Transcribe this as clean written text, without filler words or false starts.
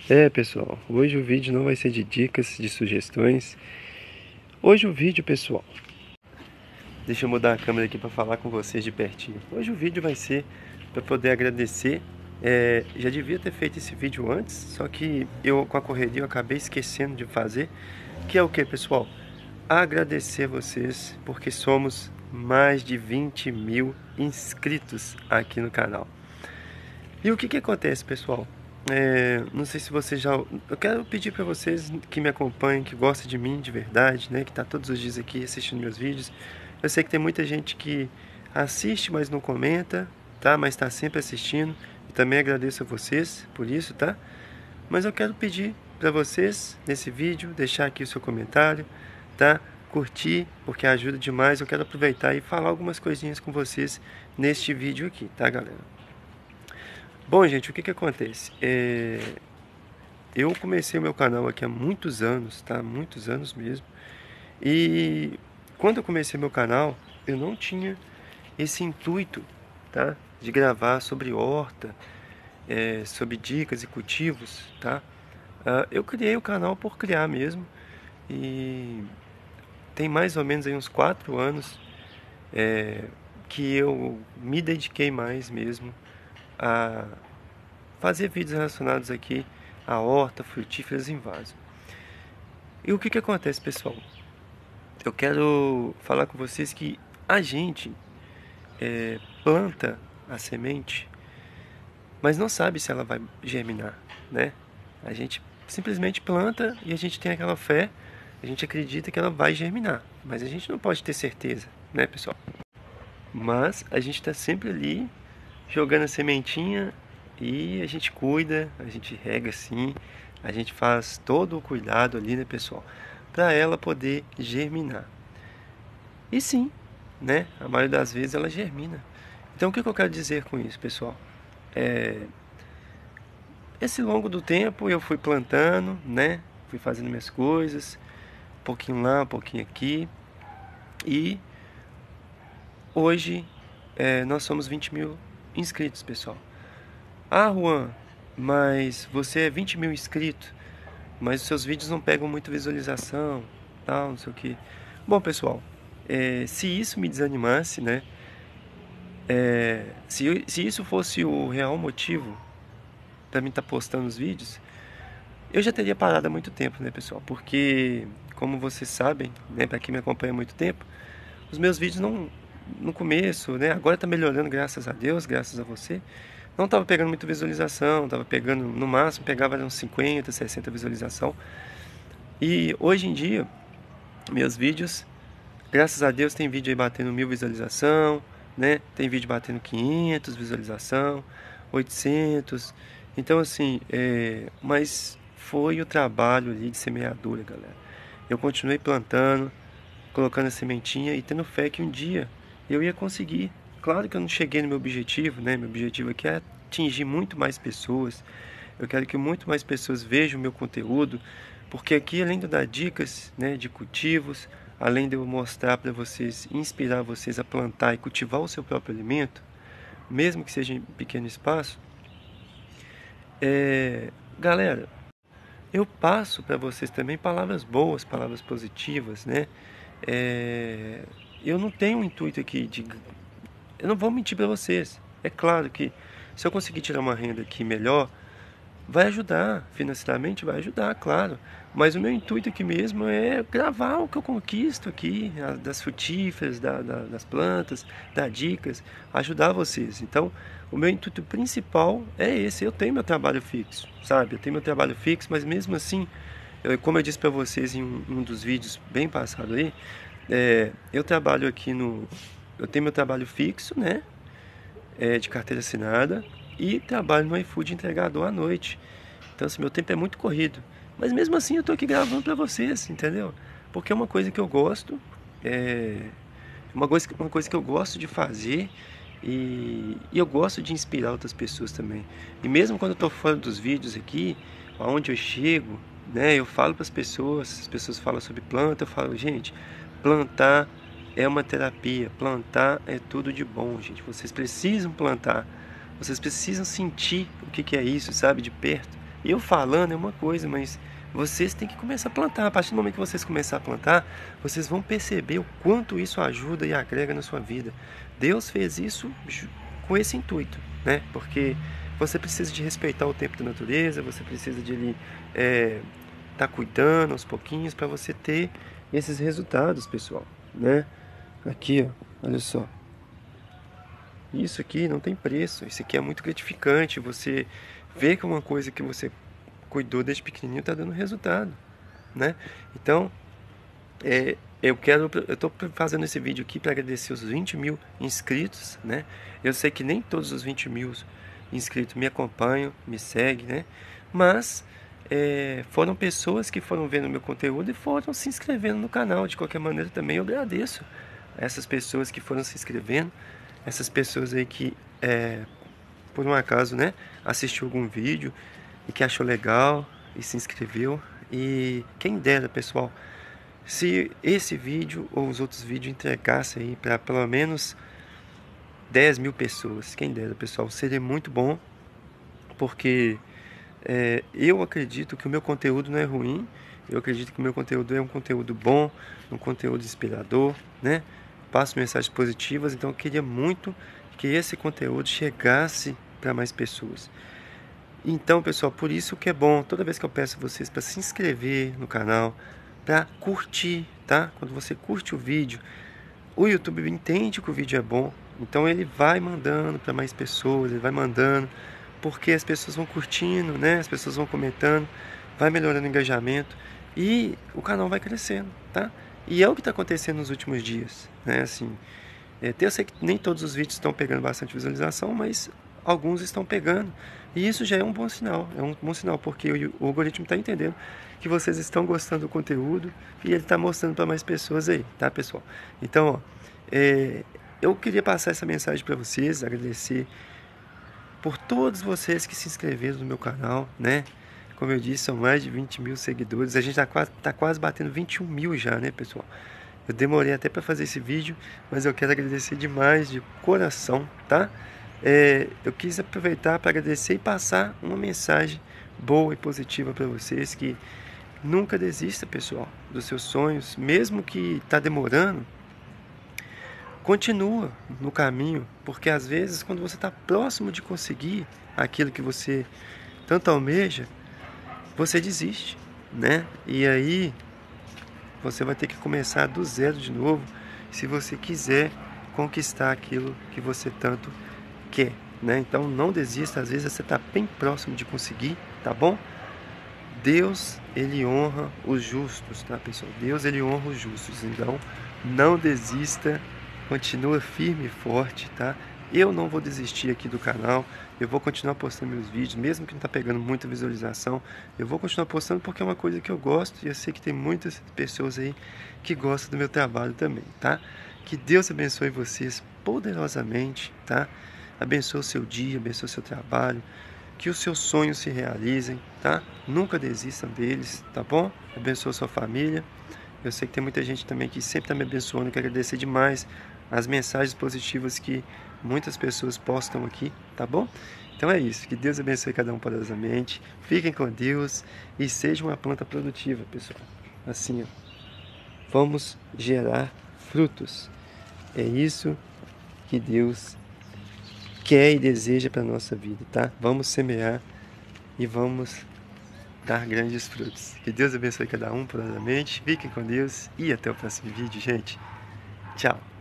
Pessoal, hoje o vídeo não vai ser de dicas, de sugestões. Hoje o vídeo, pessoal, deixa eu mudar a câmera aqui para falar com vocês de pertinho. Hoje o vídeo vai ser para poder agradecer. Já devia ter feito esse vídeo antes, só que eu com a correria eu acabei esquecendo de fazer. Que é o que, pessoal? Agradecer vocês, porque somos mais de 20 mil inscritos aqui no canal. E o que acontece, pessoal? Não sei se vocês já... Eu quero pedir para vocês que me acompanhem, que gostam de mim de verdade, né? Que tá todos os dias aqui assistindo meus vídeos. Eu sei que tem muita gente que assiste, mas não comenta, tá? Mas tá sempre assistindo. E também agradeço a vocês por isso, tá? Mas eu quero pedir para vocês, nesse vídeo, deixar aqui o seu comentário, tá? Curtir, porque ajuda demais. Eu quero aproveitar e falar algumas coisinhas com vocês neste vídeo aqui, tá, galera? Bom, gente, o que acontece? Eu comecei o meu canal aqui há muitos anos, tá? Muitos anos mesmo. E quando eu comecei meu canal, eu não tinha esse intuito, tá? De gravar sobre horta, sobre dicas e cultivos, tá? Eu criei o canal por criar mesmo. E tem mais ou menos aí uns 4 anos que eu me dediquei mais mesmo a fazer vídeos relacionados aqui a horta, frutíferas em vaso. E o que acontece, pessoal? Eu quero falar com vocês que a gente planta a semente, mas não sabe se ela vai germinar, né? A gente simplesmente planta e a gente tem aquela fé, a gente acredita que ela vai germinar, mas a gente não pode ter certeza, né, pessoal? Mas a gente está sempre ali jogando a sementinha e a gente cuida, a gente rega assim, a gente faz todo o cuidado ali, né, pessoal, para ela poder germinar. E sim, né, a maioria das vezes ela germina. Então o que eu quero dizer com isso, pessoal? Esse longo do tempo eu fui plantando, né, fui fazendo minhas coisas, um pouquinho lá, um pouquinho aqui, e hoje nós somos 20 mil inscritos, pessoal. Ah, Juan, mas você é 20 mil inscritos, mas os seus vídeos não pegam muito visualização, tal, não sei o que. Bom, pessoal, se isso me desanimasse, né? Se isso fosse o real motivo para mim estar postando os vídeos, eu já teria parado há muito tempo, né, pessoal? Porque, como vocês sabem, né, para quem me acompanha há muito tempo, os meus vídeos não, no começo, né, agora tá melhorando, graças a Deus, graças a você. Não tava pegando muita visualização, tava pegando, no máximo, pegava uns 50, 60 visualização. E hoje em dia, meus vídeos, graças a Deus, tem vídeo aí batendo 1000 visualização, né? Tem vídeo batendo 500 visualização, 800. Então, assim, mas foi o trabalho ali de semeadura, galera. Eu continuei plantando, colocando a sementinha e tendo fé que um dia eu ia conseguir. Claro que eu não cheguei no meu objetivo, né? Meu objetivo aqui é atingir muito mais pessoas. Eu quero que muito mais pessoas vejam o meu conteúdo, porque aqui, além de dar dicas, né, de cultivos, além de eu mostrar para vocês, inspirar vocês a plantar e cultivar o seu próprio alimento, mesmo que seja em pequeno espaço, galera, eu passo para vocês também palavras boas, palavras positivas, né? Eu não tenho um intuito aqui de... Eu não vou mentir para vocês. É claro que se eu conseguir tirar uma renda aqui melhor, vai ajudar, financeiramente vai ajudar, claro. Mas o meu intuito aqui mesmo é gravar o que eu conquisto aqui, das frutíferas, das plantas, dar dicas, ajudar vocês. Então, o meu intuito principal é esse. Eu tenho meu trabalho fixo, sabe? Eu tenho meu trabalho fixo, mas mesmo assim, como eu disse para vocês em um dos vídeos bem passado aí, eu trabalho aqui no... Eu tenho meu trabalho fixo, né? De carteira assinada, e trabalho no iFood entregador à noite. Então, assim, meu tempo é muito corrido. Mas mesmo assim eu tô aqui gravando pra vocês, entendeu? Porque é uma coisa que eu gosto, uma coisa que eu gosto de fazer, e eu gosto de inspirar outras pessoas também. E mesmo quando eu tô fora dos vídeos aqui, aonde eu chego, né, eu falo para as pessoas falam sobre planta, eu falo, gente, plantar é uma terapia, plantar é tudo de bom, gente. Vocês precisam plantar, vocês precisam sentir o que é isso, sabe, de perto. Eu falando é uma coisa, mas vocês têm que começar a plantar. A partir do momento que vocês começarem a plantar, vocês vão perceber o quanto isso ajuda e agrega na sua vida. Deus fez isso com esse intuito, né? Porque você precisa de respeitar o tempo da natureza, você precisa de ele tá cuidando aos pouquinhos para você ter esses resultados, pessoal, né? Aqui, ó, olha só. Isso aqui não tem preço. Isso aqui é muito gratificante. Você vê que uma coisa que você cuidou desde pequenininho está dando resultado, né? Então, eu estou fazendo esse vídeo aqui para agradecer os 20 mil inscritos, né? Eu sei que nem todos os 20 mil inscritos me acompanham, me seguem, né? Mas foram pessoas que foram vendo meu conteúdo e foram se inscrevendo no canal. De qualquer maneira, também eu agradeço a essas pessoas que foram se inscrevendo, essas pessoas aí que, por um acaso, né, assistiu algum vídeo e que achou legal e se inscreveu. E quem dera, pessoal, se esse vídeo ou os outros vídeos entregassem aí para pelo menos 10 mil pessoas, quem dera, pessoal, seria muito bom, porque eu acredito que o meu conteúdo não é ruim, eu acredito que o meu conteúdo é um conteúdo bom, um conteúdo inspirador, né? Passo mensagens positivas, então eu queria muito que esse conteúdo chegasse para mais pessoas. Então, pessoal, por isso que é bom, toda vez que eu peço a vocês para se inscrever no canal, para curtir, tá? Quando você curte o vídeo, o YouTube entende que o vídeo é bom, então ele vai mandando para mais pessoas, ele vai mandando, porque as pessoas vão curtindo, né? As pessoas vão comentando, vai melhorando o engajamento e o canal vai crescendo, tá? E é o que está acontecendo nos últimos dias, né? Assim, eu sei que nem todos os vídeos estão pegando bastante visualização, mas alguns estão pegando. E isso já é um bom sinal, porque o algoritmo está entendendo que vocês estão gostando do conteúdo e ele está mostrando para mais pessoas aí, tá, pessoal? Então, ó, eu queria passar essa mensagem para vocês, agradecer por todos vocês que se inscreveram no meu canal, né? Como eu disse, são mais de 20 mil seguidores, a gente tá quase batendo 21 mil já, né, pessoal? Eu demorei até para fazer esse vídeo, mas eu quero agradecer demais, de coração, tá? Eu quis aproveitar para agradecer e passar uma mensagem boa e positiva para vocês, que nunca desista, pessoal, dos seus sonhos, mesmo que tá demorando, continua no caminho, porque às vezes quando você está próximo de conseguir aquilo que você tanto almeja, você desiste, né? E aí você vai ter que começar do zero de novo, se você quiser conquistar aquilo que você tanto quer, né? Então não desista, às vezes você está bem próximo de conseguir, tá bom? Deus, ele honra os justos, tá, pessoal? Deus, ele honra os justos, então não desista, continua firme e forte, tá? Eu não vou desistir aqui do canal, eu vou continuar postando meus vídeos, mesmo que não tá pegando muita visualização, eu vou continuar postando porque é uma coisa que eu gosto e eu sei que tem muitas pessoas aí que gostam do meu trabalho também, tá? Que Deus abençoe vocês poderosamente, tá? Abençoe o seu dia, abençoe o seu trabalho, que os seus sonhos se realizem, tá? Nunca desistam deles, tá bom? Abençoe a sua família. Eu sei que tem muita gente também que sempre está me abençoando. Eu quero agradecer demais as mensagens positivas que muitas pessoas postam aqui, tá bom? Então é isso. Que Deus abençoe cada um poderosamente. Fiquem com Deus e seja uma planta produtiva, pessoal. Assim, ó. Vamos gerar frutos. É isso que Deus quer e deseja para a nossa vida, tá? Vamos semear e vamos dar grandes frutos. Que Deus abençoe cada um poderosamente. Fiquem com Deus e até o próximo vídeo, gente. Tchau.